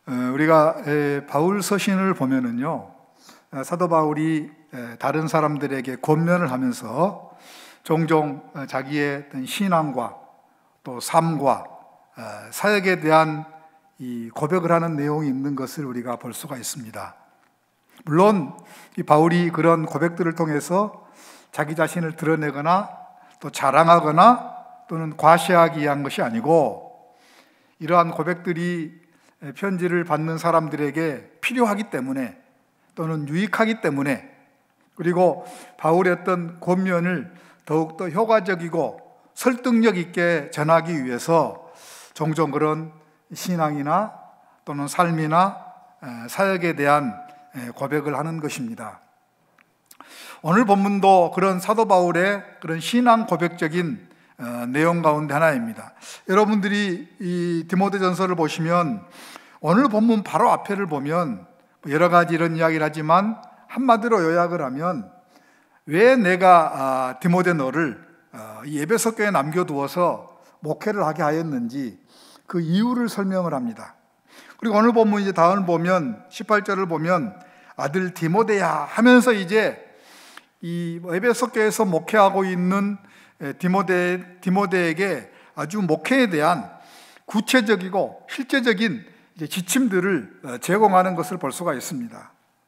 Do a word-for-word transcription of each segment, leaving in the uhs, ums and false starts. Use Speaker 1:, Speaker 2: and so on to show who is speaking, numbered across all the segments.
Speaker 1: 우리가 바울 서신을 보면은요, 사도 바울이 다른 사람들에게 권면을 하면서 종종 자기의 신앙과 또 삶과 사역에 대한 이 고백을 하는 내용이 있는 것을 우리가 볼 수가 있습니다. 물론 이 바울이 그런 고백들을 통해서 자기 자신을 드러내거나 또 자랑하거나 또는 과시하기 위한 것이 아니고, 이러한 고백들이 편지를 받는 사람들에게 필요하기 때문에 또는 유익하기 때문에, 그리고 바울의 어떤 권면을 더욱더 효과적이고 설득력 있게 전하기 위해서 종종 그런 신앙이나 또는 삶이나 사역에 대한 고백을 하는 것입니다. 오늘 본문도 그런 사도 바울의 그런 신앙 고백적인 내용 가운데 하나입니다. 여러분들이 이 디모데전서를 보시면 오늘 본문 바로 앞에를 보면 여러 가지 이런 이야기를 하지만 한마디로 요약을 하면 왜 내가 디모데 너를 이 에베소 교회에 남겨두어서 목회를 하게 하였는지 그 이유를 설명을 합니다. 그리고 오늘 본문 이제 다음을 보면 십팔 절을 보면 아들 디모데야 하면서 이제 이 에베소 교회에서 목회하고 있는 디모데, 디모데에게 아주 목회에 대한 구체적이고 실제적인 이제 지침들을 제공하는 것을 볼 수가 있습니다.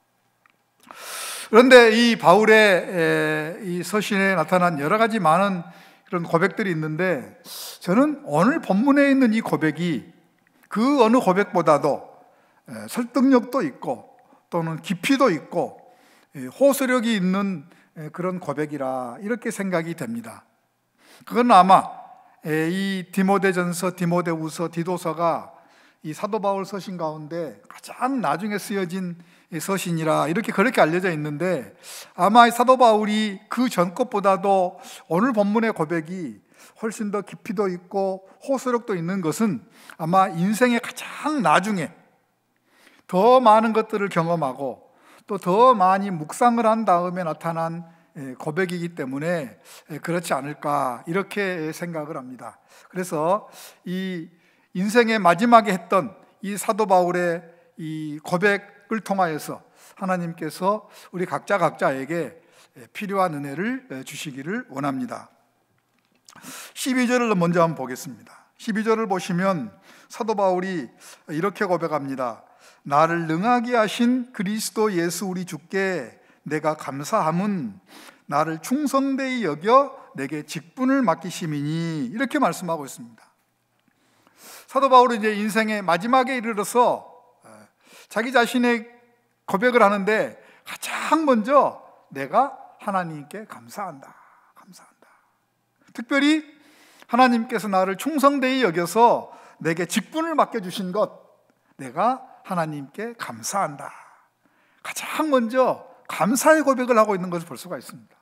Speaker 1: 그런데 이 바울의 이 서신에 나타난 여러 가지 많은 그런 고백들이 있는데, 저는 오늘 본문에 있는 이 고백이 그 어느 고백보다도 설득력도 있고 또는 깊이도 있고 호소력이 있는 그런 고백이라 이렇게 생각이 됩니다. 그건 아마 이 디모데전서, 디모데후서, 디도서가 이 사도 바울 서신 가운데 가장 나중에 쓰여진 서신이라 이렇게 그렇게 알려져 있는데, 아마 사도 바울이 그 전 것보다도 오늘 본문의 고백이 훨씬 더 깊이도 있고 호소력도 있는 것은 아마 인생의 가장 나중에 더 많은 것들을 경험하고 또 더 많이 묵상을 한 다음에 나타난 고백이기 때문에 그렇지 않을까 이렇게 생각을 합니다. 그래서 이 인생의 마지막에 했던 이 사도 바울의 이 고백을 통하여서 하나님께서 우리 각자 각자에게 필요한 은혜를 주시기를 원합니다. 십이 절을 먼저 한번 보겠습니다. 십이 절을 보시면 사도 바울이 이렇게 고백합니다. 나를 능하게 하신 그리스도 예수 우리 주께 내가 감사함은 나를 충성되이 여겨 내게 직분을 맡기심이니, 이렇게 말씀하고 있습니다. 사도 바울은 이제 인생의 마지막에 이르러서 자기 자신의 고백을 하는데 가장 먼저 내가 하나님께 감사한다, 감사한다. 특별히 하나님께서 나를 충성되이 여겨서 내게 직분을 맡겨주신 것, 내가 하나님께 감사한다. 가장 먼저 감사의 고백을 하고 있는 것을 볼 수가 있습니다.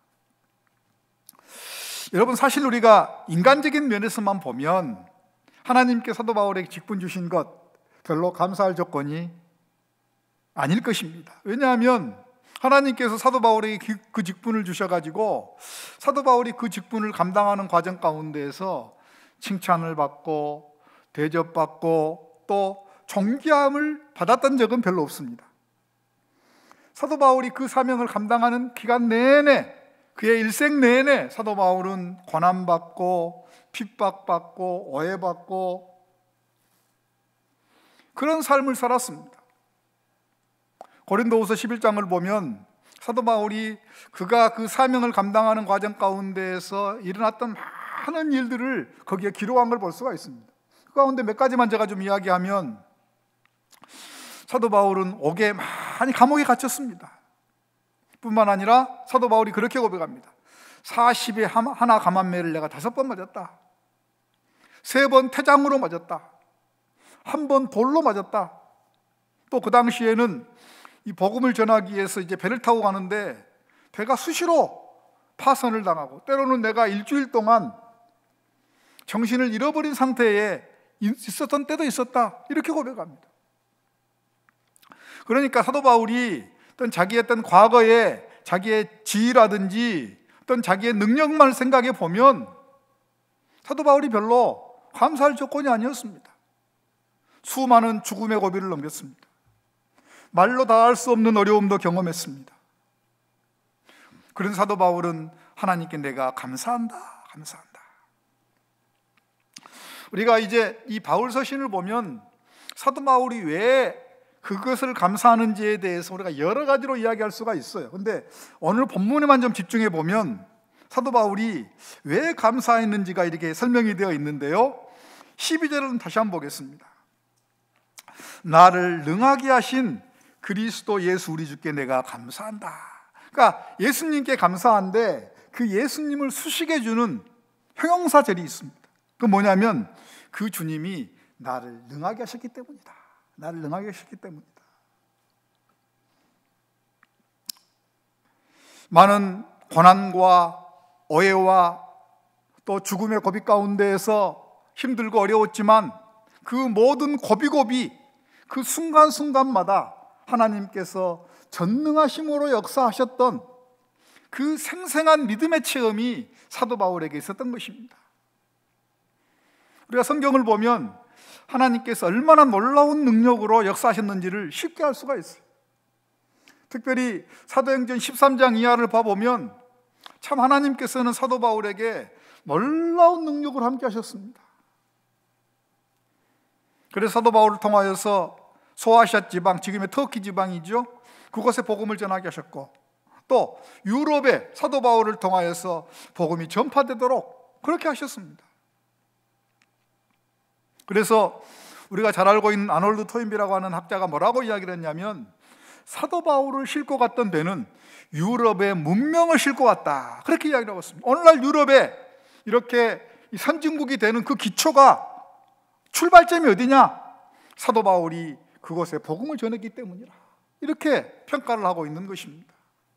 Speaker 1: 여러분, 사실 우리가 인간적인 면에서만 보면 하나님께 사도 바울에게 직분 주신 것 별로 감사할 조건이 아닐 것입니다. 왜냐하면 하나님께서 사도 바울에게 그 직분을 주셔가지고 사도 바울이 그 직분을 감당하는 과정 가운데에서 칭찬을 받고 대접받고 또 존귀함을 받았던 적은 별로 없습니다. 사도 바울이 그 사명을 감당하는 기간 내내, 그의 일생 내내 사도 바울은 고난받고 핍박받고 오해받고 그런 삶을 살았습니다. 고린도후서 십일 장을 보면 사도 바울이 그가 그 사명을 감당하는 과정 가운데에서 일어났던 많은 일들을 거기에 기록한 걸 볼 수가 있습니다. 그 가운데 몇 가지만 제가 좀 이야기하면, 사도 바울은 옥에 많이 감옥에 갇혔습니다. 뿐만 아니라 사도 바울이 그렇게 고백합니다. 사십에 하나 감한매를 내가 다섯 번 맞았다. 세 번 태장으로 맞았다. 한 번 돌로 맞았다. 또 그 당시에는 이 복음을 전하기 위해서 이제 배를 타고 가는데 배가 수시로 파선을 당하고, 때로는 내가 일주일 동안 정신을 잃어버린 상태에 있었던 때도 있었다. 이렇게 고백합니다. 그러니까 사도 바울이 어떤 자기의 어떤 과거의 자기의 지위라든지 어떤 자기의 능력만 생각해 보면 사도 바울이 별로 감사할 조건이 아니었습니다. 수많은 죽음의 고비를 넘겼습니다. 말로 다 할 수 없는 어려움도 경험했습니다. 그런 사도 바울은 하나님께 내가 감사한다, 감사한다. 우리가 이제 이 바울 서신을 보면 사도 바울이 왜 그것을 감사하는지에 대해서 우리가 여러 가지로 이야기할 수가 있어요. 그런데 오늘 본문에만 좀 집중해 보면 사도 바울이 왜 감사했는지가 이렇게 설명이 되어 있는데요, 십이 절은 다시 한번 보겠습니다. 나를 능하게 하신 그리스도 예수 우리 주께 내가 감사한다. 그러니까 예수님께 감사한데 그 예수님을 수식해 주는 형용사절이 있습니다. 그 뭐냐면 그 주님이 나를 능하게 하셨기 때문이다. 나를 능하게 하셨기 때문이다. 많은 고난과 오해와 또 죽음의 고비 가운데에서 힘들고 어려웠지만 그 모든 고비고비 그 순간순간마다 하나님께서 전능하심으로 역사하셨던 그 생생한 믿음의 체험이 사도 바울에게 있었던 것입니다. 우리가 성경을 보면 하나님께서 얼마나 놀라운 능력으로 역사하셨는지를 쉽게 알 수가 있어요. 특별히 사도행전 십삼 장 이하를 봐보면 참 하나님께서는 사도 바울에게 놀라운 능력으로 함께 하셨습니다. 그래서 사도 바울을 통하여서 소아시아 지방, 지금의 터키 지방이죠, 그곳에 복음을 전하게 하셨고, 또 유럽에 사도 바울을 통하여서 복음이 전파되도록 그렇게 하셨습니다. 그래서 우리가 잘 알고 있는 아놀드 토인비라고 하는 학자가 뭐라고 이야기를 했냐면, 사도 바울을 싣고 갔던 배는 유럽의 문명을 싣고 갔다, 그렇게 이야기를 하고 있습니다. 오늘날 유럽에 이렇게 선진국이 되는 그 기초가, 출발점이 어디냐? 사도 바울이 그곳에 복음을 전했기 때문이라, 이렇게 평가를 하고 있는 것입니다.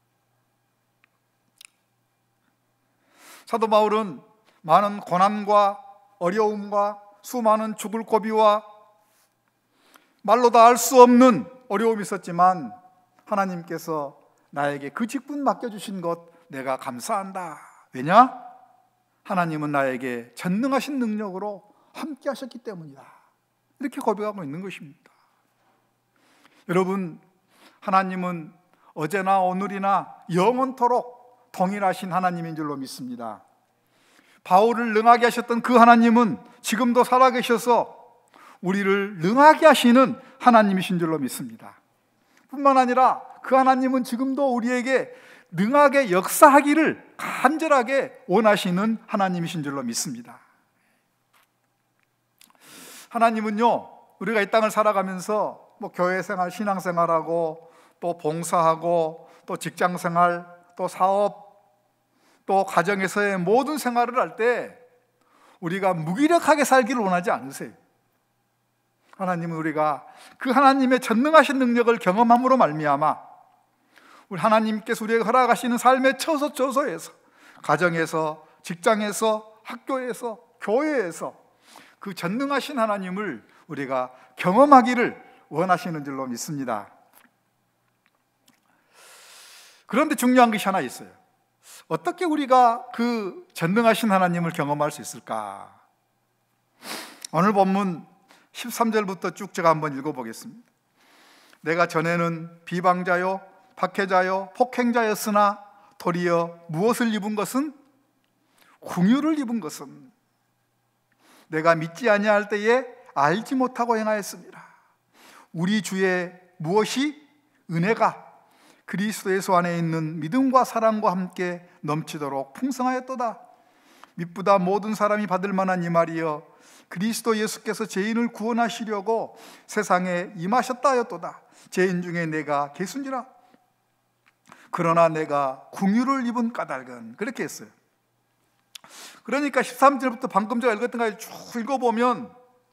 Speaker 1: 사도 바울은 많은 고난과 어려움과 수많은 죽을 고비와 말로 다 알 수 없는 어려움이 있었지만 하나님께서 나에게 그 직분 맡겨주신 것 내가 감사한다. 왜냐? 하나님은 나에게 전능하신 능력으로 함께 하셨기 때문이다. 이렇게 고백하고 있는 것입니다. 여러분, 하나님은 어제나 오늘이나 영원토록 동일하신 하나님인 줄로 믿습니다. 바울을 능하게 하셨던 그 하나님은 지금도 살아계셔서 우리를 능하게 하시는 하나님이신 줄로 믿습니다. 뿐만 아니라 그 하나님은 지금도 우리에게 능하게 역사하기를 간절하게 원하시는 하나님이신 줄로 믿습니다. 하나님은요, 우리가 이 땅을 살아가면서 뭐 교회 생활, 신앙 생활하고 또 봉사하고 또 직장 생활, 또 사업, 또 가정에서의 모든 생활을 할 때 우리가 무기력하게 살기를 원하지 않으세요. 하나님은 우리가 그 하나님의 전능하신 능력을 경험함으로 말미암아 우리 하나님께서 우리에게 허락하시는 삶의 처소처소에서, 가정에서, 직장에서, 학교에서, 교회에서 그 전능하신 하나님을 우리가 경험하기를 원하시는 줄로 믿습니다. 그런데 중요한 것이 하나 있어요. 어떻게 우리가 그 전능하신 하나님을 경험할 수 있을까? 오늘 본문 십삼 절부터 쭉 제가 한번 읽어보겠습니다. 내가 전에는 비방자요, 박해자요, 폭행자였으나 도리어 무엇을 입은 것은? 긍휼을 입은 것은 내가 믿지 아니할 때에 알지 못하고 행하였습니다. 우리 주의 무엇이? 은혜가 그리스도 예수 안에 있는 믿음과 사랑과 함께 넘치도록 풍성하였도다. 믿보다 모든 사람이 받을 만한 이 말이여, 그리스도 예수께서 죄인을 구원하시려고 세상에 임하셨다 하였도다. 죄인 중에 내가 개순지라. 그러나 내가 긍휼을 입은 까닭은, 그렇게 했어요. 그러니까 십삼 절부터 방금 제가 읽었던 것까지 쭉 읽어보면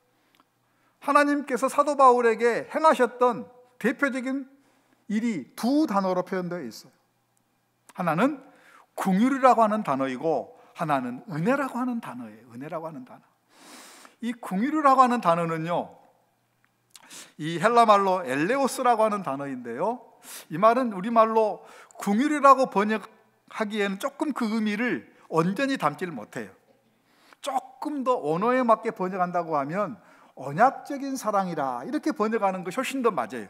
Speaker 1: 하나님께서 사도 바울에게 행하셨던 대표적인 일이 두 단어로 표현되어 있어요. 하나는 긍휼이라고 하는 단어이고 하나는 은혜라고 하는 단어예요. 은혜라고 하는 단어. 이 긍휼이라고 하는 단어는요, 이 헬라 말로 엘레오스라고 하는 단어인데요, 이 말은 우리말로 긍휼이라고 번역하기에는 조금 그 의미를 온전히 담지를 못해요. 조금 더 언어에 맞게 번역한다고 하면 언약적인 사랑이라 이렇게 번역하는 것이 훨씬 더 맞아요.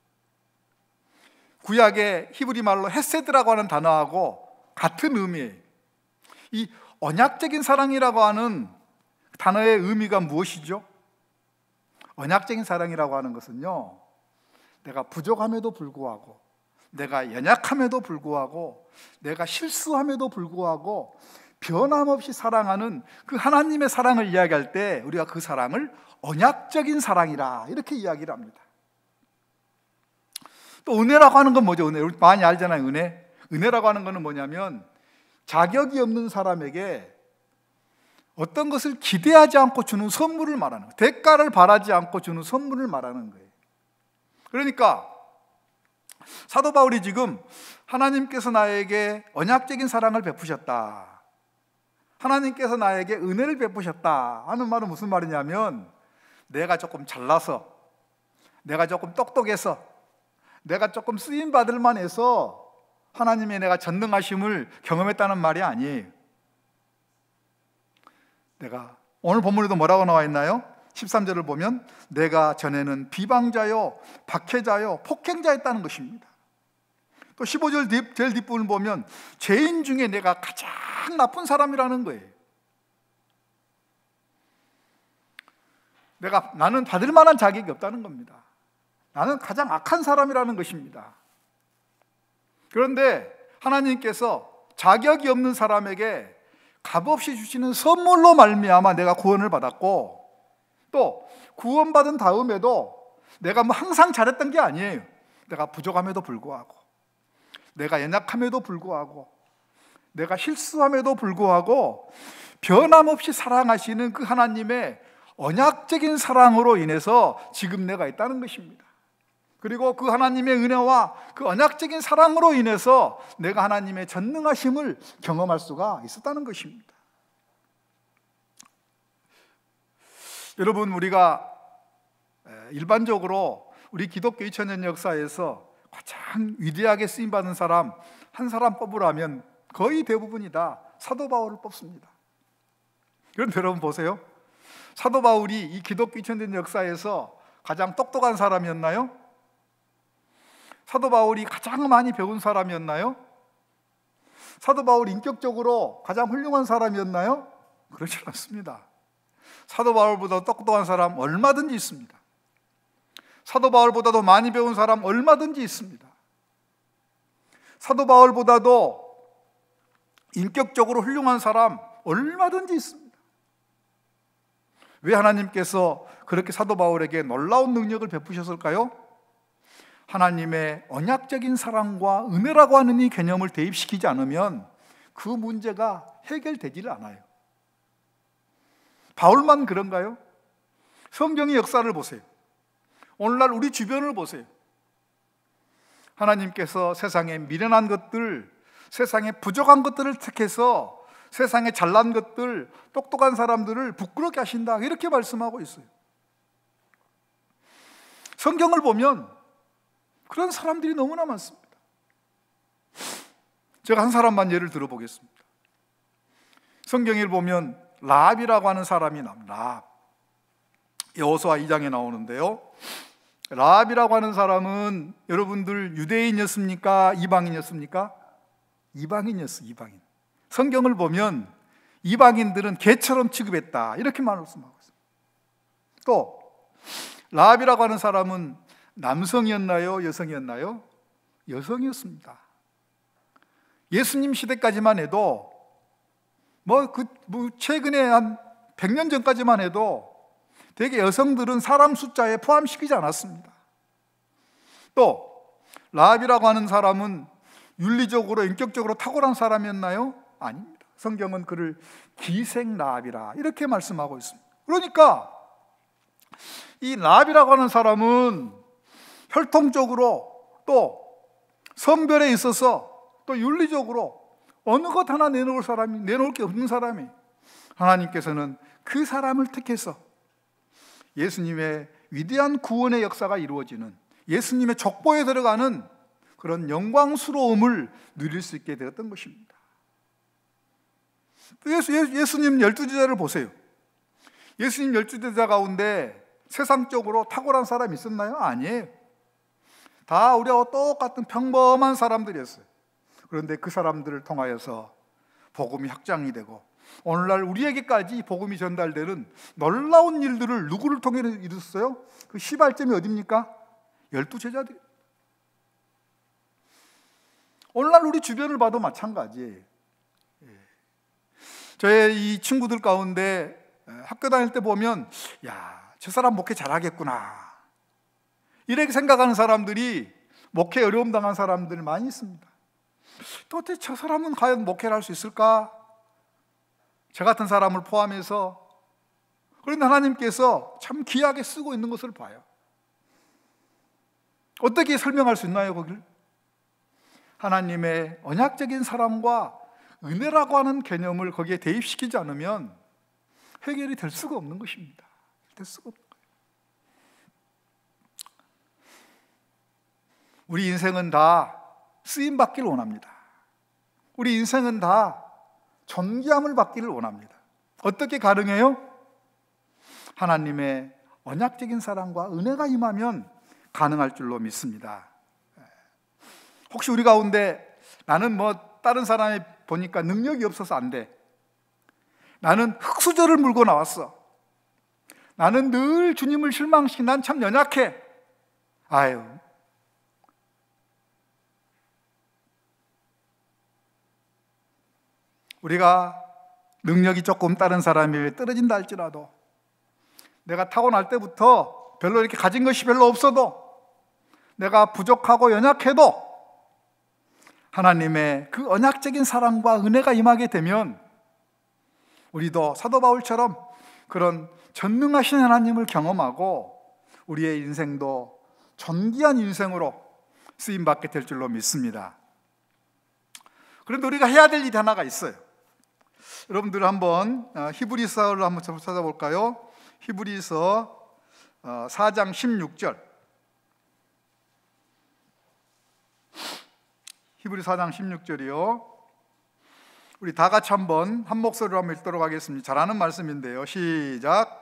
Speaker 1: 구약의 히브리 말로 헤세드라고 하는 단어하고 같은 의미예요. 이 언약적인 사랑이라고 하는 단어의 의미가 무엇이죠? 언약적인 사랑이라고 하는 것은요, 내가 부족함에도 불구하고, 내가 연약함에도 불구하고, 내가 실수함에도 불구하고 변함없이 사랑하는 그 하나님의 사랑을 이야기할 때 우리가 그 사랑을 언약적인 사랑이라 이렇게 이야기를 합니다. 또 은혜라고 하는 건 뭐죠? 은혜, 우리 많이 알잖아요. 은혜. 은혜라고 하는 것은 뭐냐면 자격이 없는 사람에게 어떤 것을 기대하지 않고 주는 선물을 말하는 거예요. 대가를 바라지 않고 주는 선물을 말하는 거예요. 그러니까 사도 바울이 지금 하나님께서 나에게 언약적인 사랑을 베푸셨다, 하나님께서 나에게 은혜를 베푸셨다 하는 말은 무슨 말이냐면, 내가 조금 잘나서, 내가 조금 똑똑해서, 내가 조금 쓰임받을 만해서 하나님의 내가 전능하심을 경험했다는 말이 아니에요. 내가 오늘 본문에도 뭐라고 나와 있나요? 십삼 절을 보면 내가 전에는 비방자요, 박해자요, 폭행자였다는 것입니다. 또 십오 절 뒷, 제일 뒷부분을 보면 죄인 중에 내가 가장 나쁜 사람이라는 거예요. 내가, 나는 받을 만한 자격이 없다는 겁니다. 나는 가장 악한 사람이라는 것입니다. 그런데 하나님께서 자격이 없는 사람에게 값없이 주시는 선물로 말미암아 내가 구원을 받았고, 또 구원받은 다음에도 내가 뭐 항상 잘했던 게 아니에요. 내가 부족함에도 불구하고, 내가 연약함에도 불구하고, 내가 실수함에도 불구하고 변함없이 사랑하시는 그 하나님의 언약적인 사랑으로 인해서 지금 내가 있다는 것입니다. 그리고 그 하나님의 은혜와 그 언약적인 사랑으로 인해서 내가 하나님의 전능하심을 경험할 수가 있었다는 것입니다. 여러분, 우리가 일반적으로 우리 기독교 이천 년 역사에서 가장 위대하게 쓰임받은 사람 한 사람 뽑으라면 거의 대부분이 다 사도 바울을 뽑습니다. 그런데 여러분 보세요. 사도 바울이 이 기독교 이천 년 역사에서 가장 똑똑한 사람이었나요? 사도 바울이 가장 많이 배운 사람이었나요? 사도 바울이 인격적으로 가장 훌륭한 사람이었나요? 그렇지 않습니다. 사도 바울보다 똑똑한 사람 얼마든지 있습니다. 사도 바울보다도 많이 배운 사람 얼마든지 있습니다. 사도 바울보다도 인격적으로 훌륭한 사람 얼마든지 있습니다. 왜 하나님께서 그렇게 사도 바울에게 놀라운 능력을 베푸셨을까요? 하나님의 언약적인 사랑과 은혜라고 하는 이 개념을 대입시키지 않으면 그 문제가 해결되지를 않아요. 바울만 그런가요? 성경의 역사를 보세요. 오늘날 우리 주변을 보세요. 하나님께서 세상에 미련한 것들, 세상에 부족한 것들을 택해서 세상에 잘난 것들, 똑똑한 사람들을 부끄럽게 하신다, 이렇게 말씀하고 있어요. 성경을 보면 그런 사람들이 너무나 많습니다. 제가 한 사람만 예를 들어보겠습니다. 성경을 보면 라합이라고 하는 사람이 나옵니다. 라합. 여호수아 이 장에 나오는데요, 라합이라고 하는 사람은 여러분들 유대인이었습니까? 이방인이었습니까? 이방인이었어요. 이방인. 성경을 보면 이방인들은 개처럼 취급했다, 이렇게 말씀하고 있습니다. 또 라합이라고 하는 사람은 남성이었나요? 여성이었나요? 여성이었습니다. 예수님 시대까지만 해도 뭐 그 뭐 최근에 한 백 년 전까지만 해도 대개 여성들은 사람 숫자에 포함시키지 않았습니다. 또 라합이라고 하는 사람은 윤리적으로 인격적으로 탁월한 사람이었나요? 아닙니다. 성경은 그를 기생 라합이라 이렇게 말씀하고 있습니다. 그러니까 이 라합이라고 하는 사람은 혈통적으로 또 성별에 있어서 또 윤리적으로 어느 것 하나 내놓을 사람이, 내놓을 게 없는 사람이, 하나님께서는 그 사람을 택해서 예수님의 위대한 구원의 역사가 이루어지는, 예수님의 족보에 들어가는 그런 영광스러움을 누릴 수 있게 되었던 것입니다. 예수, 예수님 열두 제자를 보세요. 예수님 열두 제자 가운데 세상적으로 탁월한 사람이 있었나요? 아니에요. 다 우리하고 똑같은 평범한 사람들이었어요. 그런데 그 사람들을 통하여서 복음이 확장이 되고 오늘날 우리에게까지 복음이 전달되는 놀라운 일들을 누구를 통해 이뤘어요? 그 시발점이 어디입니까? 열두 제자들. 오늘날 우리 주변을 봐도 마찬가지예요. 저의 이 친구들 가운데 학교 다닐 때 보면 야, 저 사람 목회 잘하겠구나 이렇게 생각하는 사람들이 목회 어려움 당한 사람들 많이 있습니다. 도대체 저 사람은 과연 목회를 할 수 있을까? 저 같은 사람을 포함해서. 그런데 하나님께서 참 귀하게 쓰고 있는 것을 봐요. 어떻게 설명할 수 있나요, 거기를? 하나님의 언약적인 사랑과 은혜라고 하는 개념을 거기에 대입시키지 않으면 해결이 될 수가 없는 것입니다. 될 수가 없는 거예요. 우리 인생은 다 쓰임 받기를 원합니다. 우리 인생은 다 존귀함을 받기를 원합니다. 어떻게 가능해요? 하나님의 언약적인 사랑과 은혜가 임하면 가능할 줄로 믿습니다. 혹시 우리 가운데 나는 뭐 다른 사람이 보니까 능력이 없어서 안 돼. 나는 흙수저를 물고 나왔어. 나는 늘 주님을 실망시키 난 참 연약해. 아유. 우리가 능력이 조금 다른 사람이 떨어진다 할지라도 내가 타고날 때부터 별로 이렇게 가진 것이 별로 없어도 내가 부족하고 연약해도 하나님의 그 언약적인 사랑과 은혜가 임하게 되면 우리도 사도 바울처럼 그런 전능하신 하나님을 경험하고 우리의 인생도 존귀한 인생으로 쓰임받게 될 줄로 믿습니다. 그런데 우리가 해야 될 일이 하나가 있어요. 여러분들 한번 히브리서를 한번 찾아볼까요? 히브리서 사 장 십육 절. 히브리 사 장 십육 절이요. 우리 다 같이 한번 한 목소리로 한번 읽도록 하겠습니다. 잘하는 말씀인데요. 시작.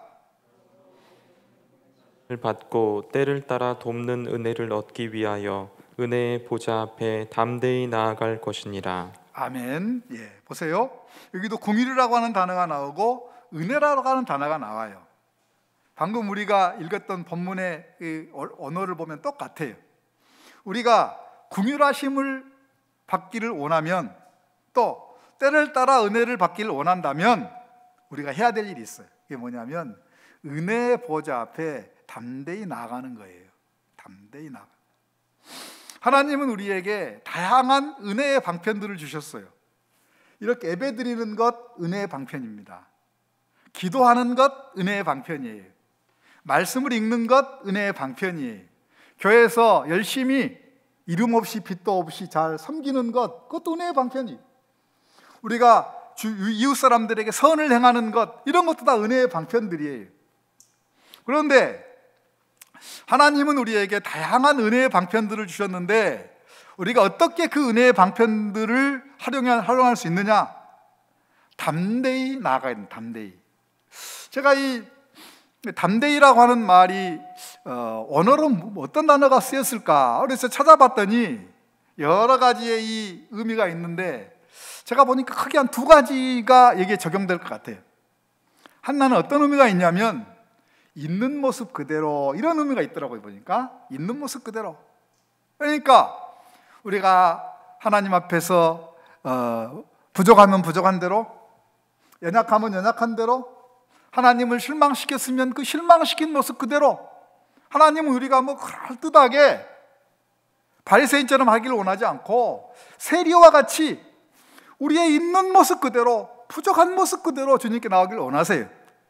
Speaker 2: 받고 때를 따라 돕는 은혜를 얻기 위하여 은혜의 보좌 앞에 담대히 나아갈 것이니라.
Speaker 1: 아멘. 예, 보세요. 여기도 공의라고 하는 단어가 나오고 은혜라고 하는 단어가 나와요. 방금 우리가 읽었던 본문의 언어를 보면 똑같아요. 우리가 긍휼하심을 받기를 원하면 또 때를 따라 은혜를 받기를 원한다면 우리가 해야 될 일이 있어요. 그게 뭐냐면 은혜의 보좌 앞에 담대히 나아가는 거예요. 담대히 나아가. 하나님은 우리에게 다양한 은혜의 방편들을 주셨어요. 이렇게 예배드리는 것 은혜의 방편입니다. 기도하는 것 은혜의 방편이에요. 말씀을 읽는 것 은혜의 방편이에요. 교회에서 열심히 이름 없이 빚도 없이 잘 섬기는 것 그것도 은혜의 방편이에요. 우리가 주, 이웃 사람들에게 선을 행하는 것 이런 것도 다 은혜의 방편들이에요. 그런데 하나님은 우리에게 다양한 은혜의 방편들을 주셨는데 우리가 어떻게 그 은혜의 방편들을 활용할 수 있느냐? 담대히 나아가야 됩니다. 담대히. 제가 이 담대히라고 하는 말이 어, 언어로 어떤 단어가 쓰였을까? 그래서 찾아봤더니 여러 가지의 이 의미가 있는데 제가 보니까 크게 한 두 가지가 여기에 적용될 것 같아요. 하나는 어떤 의미가 있냐면 있는 모습 그대로 이런 의미가 있더라고요. 보니까 있는 모습 그대로. 그러니까 우리가 하나님 앞에서 어, 부족하면 부족한 대로, 연약하면 연약한 대로, 하나님을 실망시켰으면 그 실망시킨 모습 그대로 하나님은 우리가 뭐 그럴듯하게 바리새인처럼 하기를 원하지 않고 세리와 같이 우리의 있는 모습 그대로 부족한 모습 그대로 주님께 나오기를 원하세요.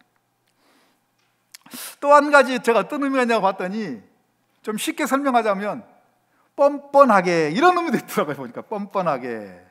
Speaker 1: 또 한 가지 제가 어떤 의미가 있냐고 봤더니 좀 쉽게 설명하자면 뻔뻔하게 이런 의미도 있더라고요. 보니까 뻔뻔하게.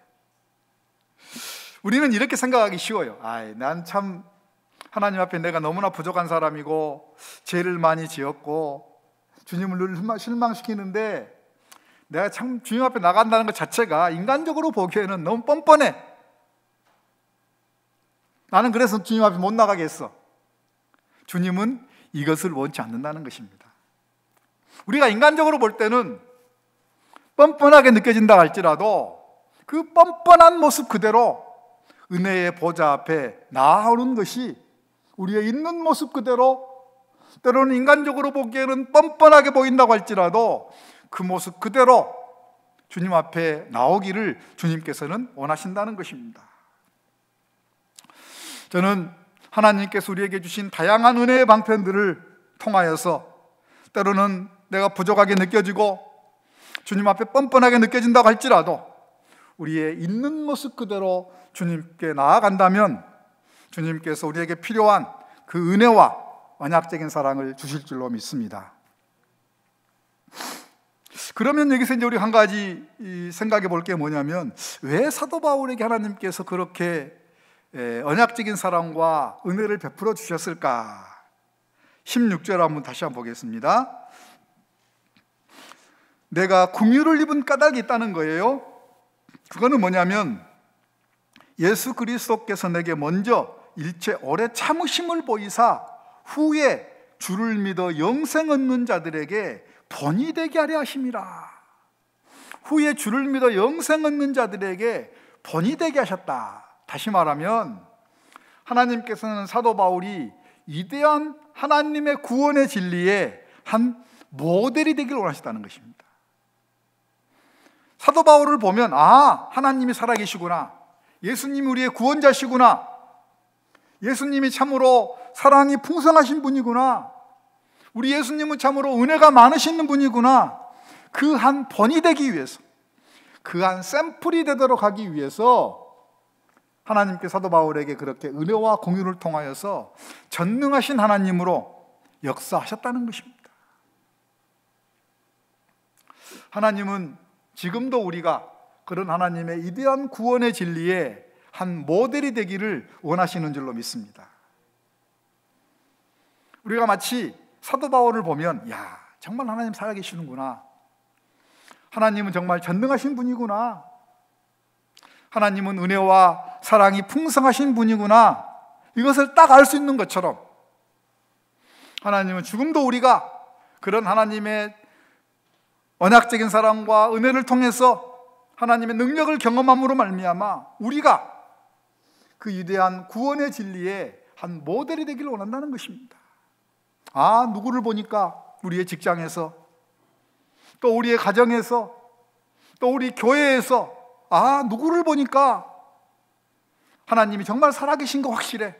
Speaker 1: 우리는 이렇게 생각하기 쉬워요. 아이, 난 참 하나님 앞에 내가 너무나 부족한 사람이고 죄를 많이 지었고 주님을 늘 실망시키는데 내가 참 주님 앞에 나간다는 것 자체가 인간적으로 보기에는 너무 뻔뻔해. 나는 그래서 주님 앞에 못 나가겠어. 주님은 이것을 원치 않는다는 것입니다. 우리가 인간적으로 볼 때는 뻔뻔하게 느껴진다 할지라도 그 뻔뻔한 모습 그대로 은혜의 보좌 앞에 나아오는 것이 우리의 있는 모습 그대로, 때로는 인간적으로 보기에는 뻔뻔하게 보인다고 할지라도 그 모습 그대로 주님 앞에 나오기를 주님께서는 원하신다는 것입니다. 저는 하나님께서 우리에게 주신 다양한 은혜의 방편들을 통하여서 때로는 내가 부족하게 느껴지고 주님 앞에 뻔뻔하게 느껴진다고 할지라도 우리의 있는 모습 그대로 주님께 나아간다면 주님께서 우리에게 필요한 그 은혜와 언약적인 사랑을 주실 줄로 믿습니다. 그러면 여기서 이제 우리 한 가지 생각해 볼 게 뭐냐면, 왜 사도 바울에게 하나님께서 그렇게 언약적인 사랑과 은혜를 베풀어 주셨을까? 십육 절 한번 다시 한번 보겠습니다. 내가 긍휼을 입은 까닭이 있다는 거예요. 그거는 뭐냐면 예수 그리스도께서 내게 먼저 일체 오래 참으심을 보이사 후에 주를 믿어 영생 얻는 자들에게 본이 되게 하려 하심이라. 후에 주를 믿어 영생 얻는 자들에게 본이 되게 하셨다. 다시 말하면 하나님께서는 사도 바울이 위대한 하나님의 구원의 진리에 한 모델이 되길 원하셨다는 것입니다. 사도 바울을 보면 아, 하나님이 살아계시구나, 예수님이 우리의 구원자시구나, 예수님이 참으로 사랑이 풍성하신 분이구나, 우리 예수님은 참으로 은혜가 많으신 분이구나, 그 한 본이 되기 위해서, 그 한 샘플이 되도록 하기 위해서 하나님께 사도 바울에게 그렇게 은혜와 공유를 통하여서 전능하신 하나님으로 역사하셨다는 것입니다. 하나님은 지금도 우리가 그런 하나님의 위대한 구원의 진리에 한 모델이 되기를 원하시는 줄로 믿습니다. 우리가 마치 사도 바울을 보면 야, 정말 하나님 살아계시는구나, 하나님은 정말 전능하신 분이구나, 하나님은 은혜와 사랑이 풍성하신 분이구나, 이것을 딱 알 수 있는 것처럼 하나님은 지금도 우리가 그런 하나님의 언약적인 사랑과 은혜를 통해서 하나님의 능력을 경험함으로 말미암아 우리가 그 위대한 구원의 진리에 한 모델이 되기를 원한다는 것입니다. 아, 누구를 보니까 우리의 직장에서, 또 우리의 가정에서, 또 우리 교회에서 아, 누구를 보니까 하나님이 정말 살아계신 거 확실해,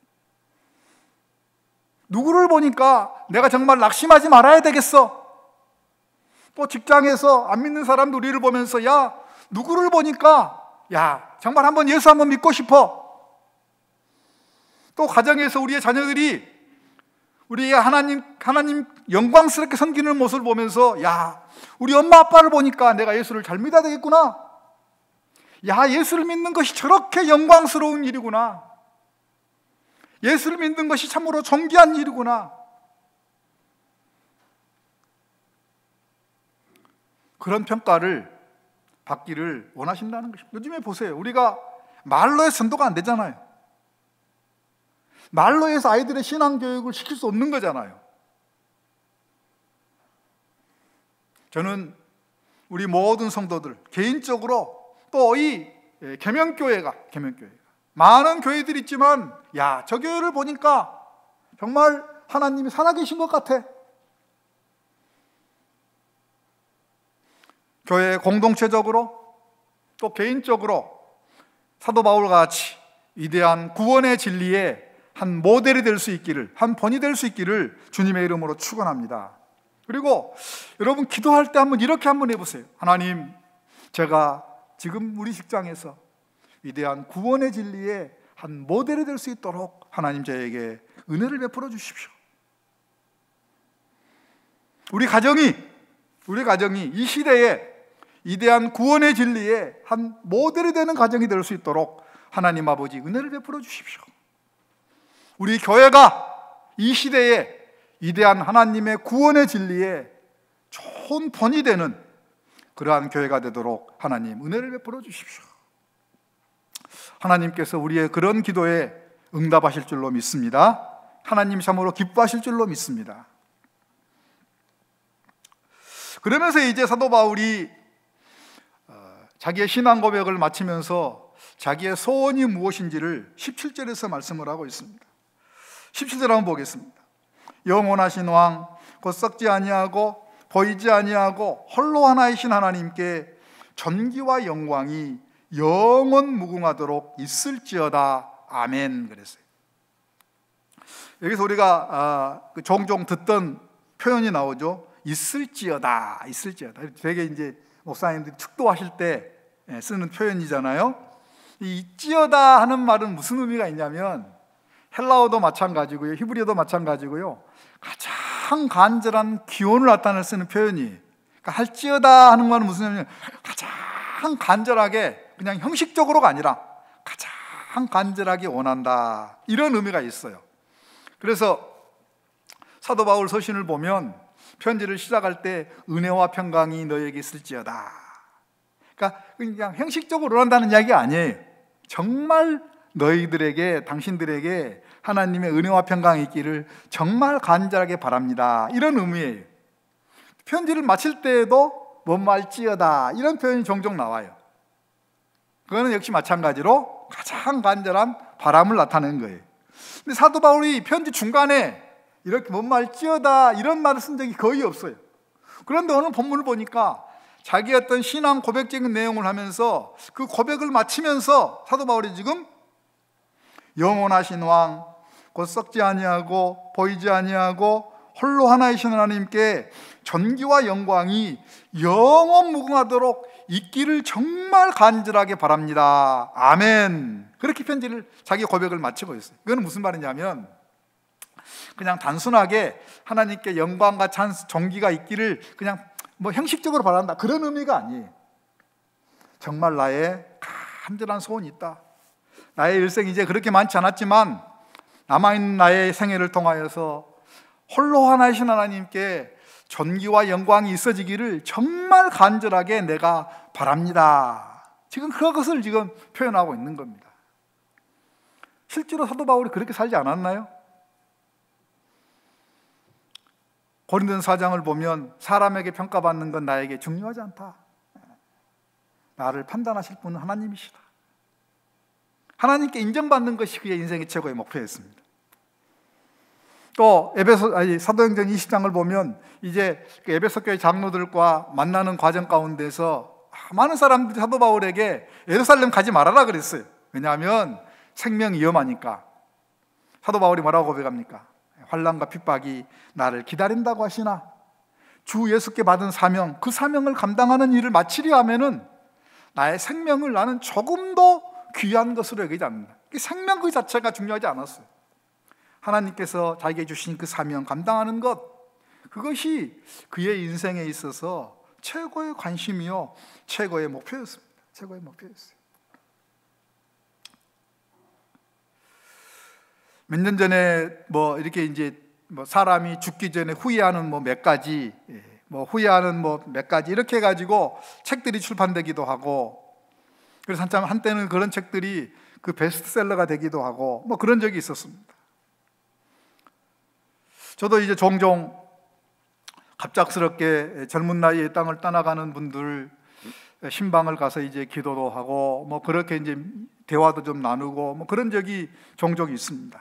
Speaker 1: 누구를 보니까 내가 정말 낙심하지 말아야 되겠어. 또 직장에서 안 믿는 사람도 우리를 보면서 야, 누구를 보니까 야, 정말 한번 예수 한번 믿고 싶어. 또 가정에서 우리의 자녀들이 우리의 하나님, 하나님 영광스럽게 섬기는 모습을 보면서 야, 우리 엄마 아빠를 보니까 내가 예수를 잘 믿어야 되겠구나, 야, 예수를 믿는 것이 저렇게 영광스러운 일이구나, 예수를 믿는 것이 참으로 존귀한 일이구나, 그런 평가를 받기를 원하신다는 것입니다. 요즘에 보세요, 우리가 말로 해서 전도가 안 되잖아요. 말로 해서 아이들의 신앙교육을 시킬 수 없는 거잖아요. 저는 우리 모든 성도들 개인적으로, 또 이 계명교회가 계명교회가 많은 교회들이 있지만 야, 저 교회를 보니까 정말 하나님이 살아계신 것 같아. 교회 공동체적으로 또 개인적으로 사도 바울과 같이 위대한 구원의 진리에 한 모델이 될 수 있기를, 한 본이 될 수 있기를 주님의 이름으로 축원합니다. 그리고 여러분 기도할 때 한번 이렇게 한번 해보세요. 하나님, 제가 지금 우리 직장에서 위대한 구원의 진리에 한 모델이 될 수 있도록 하나님 저에게 은혜를 베풀어 주십시오. 우리 가정이 우리 가정이 이 시대에 위대한 구원의 진리에 한 모델이 되는 가정이 될 수 있도록 하나님 아버지 은혜를 베풀어 주십시오. 우리 교회가 이 시대에 위대한 하나님의 구원의 진리에 좋은 본이 되는 그러한 교회가 되도록 하나님 은혜를 베풀어 주십시오. 하나님께서 우리의 그런 기도에 응답하실 줄로 믿습니다. 하나님 참으로 기뻐하실 줄로 믿습니다. 그러면서 이제 사도 바울이 자기의 신앙 고백을 마치면서 자기의 소원이 무엇인지를 십칠 절에서 말씀을 하고 있습니다. 십칠 절 한번 보겠습니다. 영원하신 왕 곧 썩지 아니하고 보이지 아니하고 홀로 하나이신 하나님께 전기와 영광이 영원 무궁하도록 있을지어다. 아멘. 그랬어요. 여기서 우리가 아, 종종 듣던 표현이 나오죠. 있을지어다, 있을지어다. 되게 이제 목사님들이 축도하실 때 쓰는 표현이잖아요. 이 있지어다 하는 말은 무슨 의미가 있냐면 헬라어도 마찬가지고요, 히브리어도 마찬가지고요, 가장 간절한 기원을 나타낼 쓰는 표현이. 그러니까 할지어다 하는 말은 무슨 의미냐면 가장 간절하게, 그냥 형식적으로가 아니라 가장 간절하게 원한다, 이런 의미가 있어요. 그래서 사도 바울 서신을 보면 편지를 시작할 때 은혜와 평강이 너에게 있을지어다. 그러니까 그냥 형식적으로 원한다는 이야기가 아니에요. 정말 너희들에게, 당신들에게 하나님의 은혜와 평강이 있기를 정말 간절하게 바랍니다, 이런 의미예요. 편지를 마칠 때에도 뭔 말지어다 이런 표현이 종종 나와요. 그거는 역시 마찬가지로 가장 간절한 바람을 나타내는 거예요. 근데 사도 바울이 편지 중간에 이렇게 뭔 말지어다 이런 말을 쓴 적이 거의 없어요. 그런데 오늘 본문을 보니까 자기 어떤 신앙 고백적인 내용을 하면서 그 고백을 마치면서 사도 바울이 지금 영원하신 왕 곧 썩지 아니하고 보이지 아니하고 홀로 하나이신 하나님께 전기와 영광이 영원 무궁하도록 있기를 정말 간절하게 바랍니다. 아멘. 그렇게 편지를, 자기 고백을 마치고 있어요. 이거는 무슨 말이냐면 그냥 단순하게 하나님께 영광과 찬스, 존귀가 있기를 그냥 뭐 형식적으로 바란다, 그런 의미가 아니에요. 정말 나의 간절한 소원이 있다. 나의 일생이 이제 그렇게 많지 않았지만 남아있는 나의 생애를 통하여서 홀로 하나이신 하나님께 존귀와 영광이 있어지기를 정말 간절하게 내가 바랍니다. 지금 그것을 지금 표현하고 있는 겁니다. 실제로 사도 바울이 그렇게 살지 않았나요? 고린도전서 사 장을 보면 사람에게 평가받는 건 나에게 중요하지 않다. 나를 판단하실 분은 하나님이시다. 하나님께 인정받는 것이 그의 인생의 최고의 목표였습니다. 또 에베소 아니 사도행전 이십 장을 보면 이제 그 에베소 교회 장로들과 만나는 과정 가운데서 많은 사람들이 사도 바울에게 예루살렘 가지 말아라 그랬어요. 왜냐하면 생명이 위험하니까. 사도 바울이 뭐라고 고백합니까? 환난과 핍박이 나를 기다린다고 하시나 주 예수께 받은 사명, 그 사명을 감당하는 일을 마치려 하면은 나의 생명을 나는 조금도 귀한 것으로 여기지 않는다. 생명 그 자체가 중요하지 않았어요. 하나님께서 자기에게 주신 그 사명 감당하는 것, 그것이 그의 인생에 있어서 최고의 관심이요 최고의 목표였습니다. 최고의 목표였어요. 몇 년 전에 뭐 이렇게 이제 뭐 사람이 죽기 전에 후회하는 뭐 몇 가지, 뭐 후회하는 뭐 몇 가지 이렇게 해가지고 책들이 출판되기도 하고, 그래서 한참 한때는 그런 책들이 그 베스트셀러가 되기도 하고 뭐 그런 적이 있었습니다. 저도 이제 종종 갑작스럽게 젊은 나이에 땅을 떠나가는 분들 신방을 가서 이제 기도도 하고 뭐 그렇게 이제 대화도 좀 나누고 뭐 그런 적이 종종 있습니다.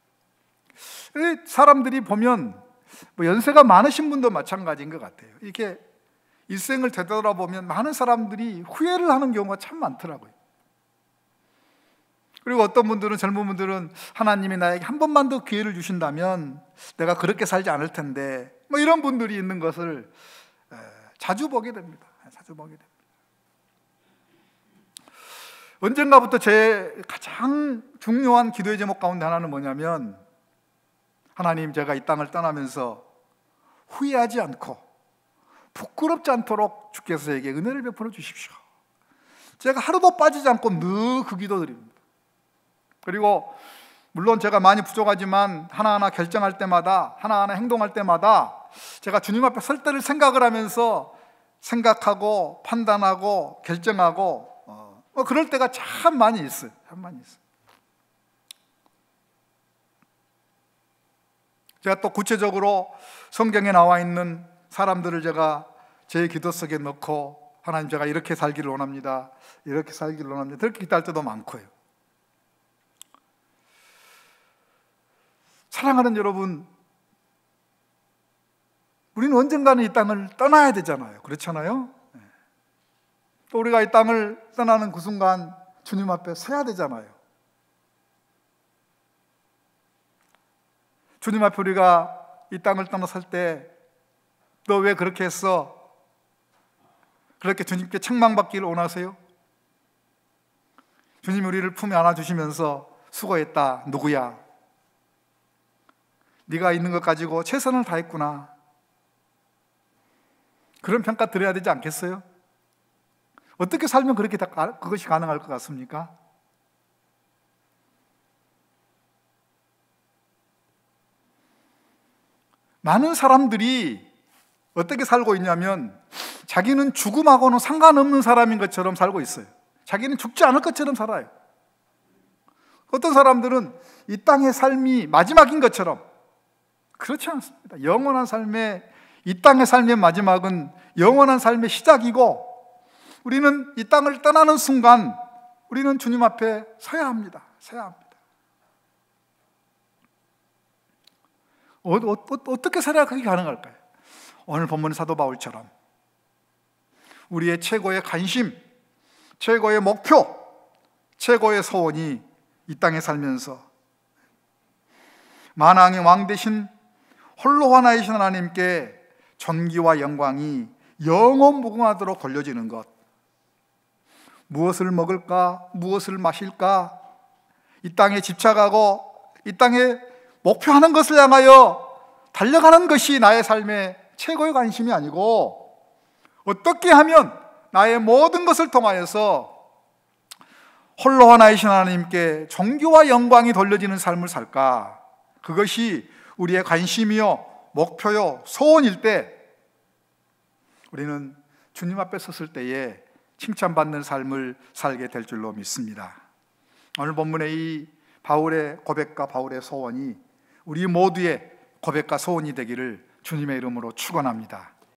Speaker 1: 사람들이 보면 뭐 연세가 많으신 분도 마찬가지인 것 같아요. 이렇게 일생을 되돌아보면 많은 사람들이 후회를 하는 경우가 참 많더라고요. 그리고 어떤 분들은, 젊은 분들은 하나님이 나에게 한 번만 더 기회를 주신다면 내가 그렇게 살지 않을 텐데, 뭐 이런 분들이 있는 것을 자주 보게 됩니다. 자주 보게 됩니다. 언젠가부터 제 가장 중요한 기도의 제목 가운데 하나는 뭐냐면, 하나님, 제가 이 땅을 떠나면서 후회하지 않고 부끄럽지 않도록 주께서 저에게 은혜를 베풀어 주십시오. 제가 하루도 빠지지 않고 늘 그 기도 드립니다. 그리고 물론 제가 많이 부족하지만 하나하나 결정할 때마다, 하나하나 행동할 때마다 제가 주님 앞에 설 때를 생각을 하면서 생각하고 판단하고 결정하고 어, 뭐 그럴 때가 참 많이 있어요. 참 많이 있어요. 제가 또 구체적으로 성경에 나와 있는 사람들을 제가 제 기도 속에 넣고, 하나님 제가 이렇게 살기를 원합니다, 이렇게 살기를 원합니다, 그렇게 기도할 때도 많고요. 사랑하는 여러분, 우리는 언젠가는 이 땅을 떠나야 되잖아요. 그렇잖아요? 또 우리가 이 땅을 떠나는 그 순간 주님 앞에 서야 되잖아요. 주님 앞에 우리가 이 땅을 떠나설 때 너 왜 그렇게 했어? 그렇게 주님께 책망받기를 원하세요? 주님이 우리를 품에 안아주시면서 수고했다, 누구야? 네가 있는 것 가지고 최선을 다했구나, 그런 평가 드려야 되지 않겠어요? 어떻게 살면 그렇게 다 그것이 가능할 것 같습니까? 많은 사람들이 어떻게 살고 있냐면 자기는 죽음하고는 상관없는 사람인 것처럼 살고 있어요. 자기는 죽지 않을 것처럼 살아요. 어떤 사람들은 이 땅의 삶이 마지막인 것처럼. 그렇지 않습니다. 영원한 삶의, 이 땅의 삶의 마지막은 영원한 삶의 시작이고, 우리는 이 땅을 떠나는 순간 우리는 주님 앞에 서야 합니다. 서야 합니다. 어, 어, 어, 어떻게 살아야 그게 가능할까요? 오늘 본문 사도 바울처럼 우리의 최고의 관심, 최고의 목표, 최고의 소원이 이 땅에 살면서 만왕의 왕 되신 홀로 하나이신 하나님께 존귀와 영광이 영원 무궁하도록 돌려지는 것, 무엇을 먹을까, 무엇을 마실까, 이 땅에 집착하고 이 땅에 목표하는 것을 향하여 달려가는 것이 나의 삶의 최고의 관심이 아니고, 어떻게 하면 나의 모든 것을 통하여서 홀로 하나이신 하나님께 존귀와 영광이 돌려지는 삶을 살까, 그것이 우리의 관심이요, 목표요, 소원일 때 우리는 주님 앞에 섰을 때에 칭찬받는 삶을 살게 될 줄로 믿습니다. 오늘 본문의 이 바울의 고백과 바울의 소원이 우리 모두의 고백과 소원이 되기를 주님의 이름으로 축원합니다.